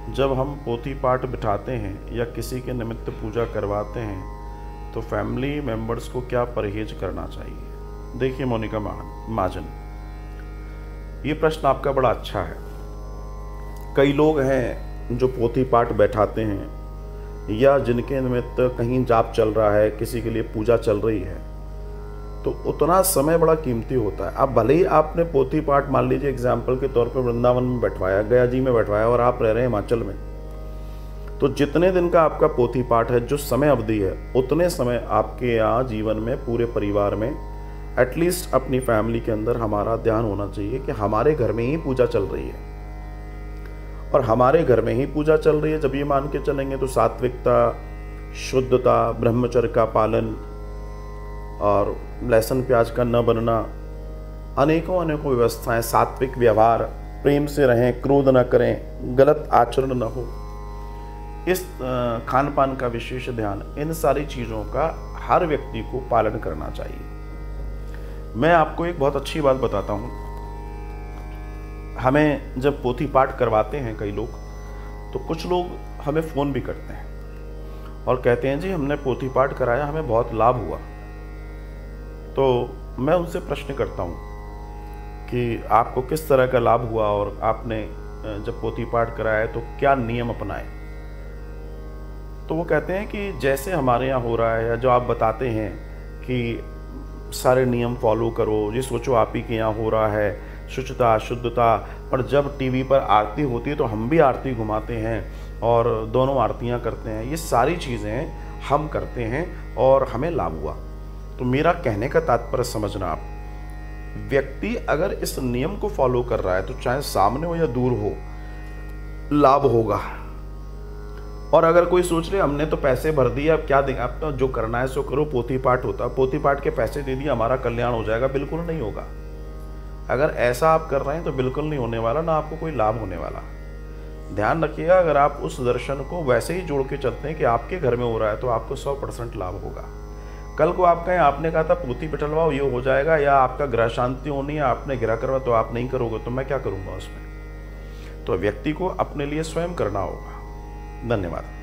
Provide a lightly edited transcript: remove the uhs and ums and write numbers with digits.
जब हम पोथी पाठ बिठाते हैं या किसी के निमित्त पूजा करवाते हैं तो फैमिली मेंबर्स को क्या परहेज करना चाहिए? देखिए मोनिका महाजन, ये प्रश्न आपका बड़ा अच्छा है। कई लोग हैं जो पोथी पाठ बैठाते हैं या जिनके निमित्त कहीं जाप चल रहा है, किसी के लिए पूजा चल रही है, तो उतना समय बड़ा कीमती होता है। अब भले ही आपने पोथी पाठ मान लीजिए एग्जाम्पल के तौर पर वृंदावन में बैठवाया, गया जी में बैठवाया और आप रह रहे हैं हिमाचल में, तो जितने दिन का आपका पोथी पाठ है, जो समय अवधि है, उतने समय आपके यहाँ जीवन में पूरे परिवार में एटलीस्ट अपनी फैमिली के अंदर हमारा ध्यान होना चाहिए कि हमारे घर में ही पूजा चल रही है। और हमारे घर में ही पूजा चल रही है जब ये मान के चलेंगे तो सात्विकता, शुद्धता, ब्रह्मचर्य का पालन और लहसुन प्याज का न बनना, अनेकों अनेकों व्यवस्थाएं, सात्विक व्यवहार, प्रेम से रहें, क्रोध न करें, गलत आचरण न हो, इस खान पान का विशेष ध्यान, इन सारी चीज़ों का हर व्यक्ति को पालन करना चाहिए। मैं आपको एक बहुत अच्छी बात बताता हूँ। हमें जब पोथी पाठ करवाते हैं कई लोग, तो कुछ लोग हमें फ़ोन भी करते हैं और कहते हैं जी हमने पोथी पाठ कराया, हमें बहुत लाभ हुआ। तो मैं उनसे प्रश्न करता हूँ कि आपको किस तरह का लाभ हुआ और आपने जब पोथी पाठ कराया तो क्या नियम अपनाए? तो वो कहते हैं कि जैसे हमारे यहाँ हो रहा है, या जो आप बताते हैं कि सारे नियम फॉलो करो, ये सोचो आप ही के यहाँ हो रहा है, शुचिता, शुद्धता, पर जब टीवी पर आरती होती है तो हम भी आरती घुमाते हैं और दोनों आरतियाँ करते हैं, ये सारी चीज़ें हम करते हैं और हमें लाभ हुआ। तो मेरा कहने का तात्पर्य समझना आप, व्यक्ति अगर इस नियम को फॉलो कर रहा है तो चाहे सामने हो या दूर हो, लाभ होगा। और अगर कोई सोच रहे हमने तो पैसे भर दिए, अब क्या देंगे, आप तो जो करना है सो करो, पोथी पाठ होता, पोथी पाठ के पैसे दे दिए हमारा कल्याण हो जाएगा, बिल्कुल नहीं होगा। अगर ऐसा आप कर रहे हैं तो बिल्कुल नहीं होने वाला, ना आपको कोई लाभ होने वाला। ध्यान रखिएगा, अगर आप उस दर्शन को वैसे ही जोड़ के चलते हैं कि आपके घर में हो रहा है तो आपको 100% लाभ होगा। कल को आप कहें आपने कहा था पोथी बिठलवाओ ये हो जाएगा, या आपका ग्रह शांति होनी है, आपने ग्रह करवा तो आप नहीं करोगे, तो मैं क्या करूँगा उसमें? तो व्यक्ति को अपने लिए स्वयं करना होगा। धन्यवाद।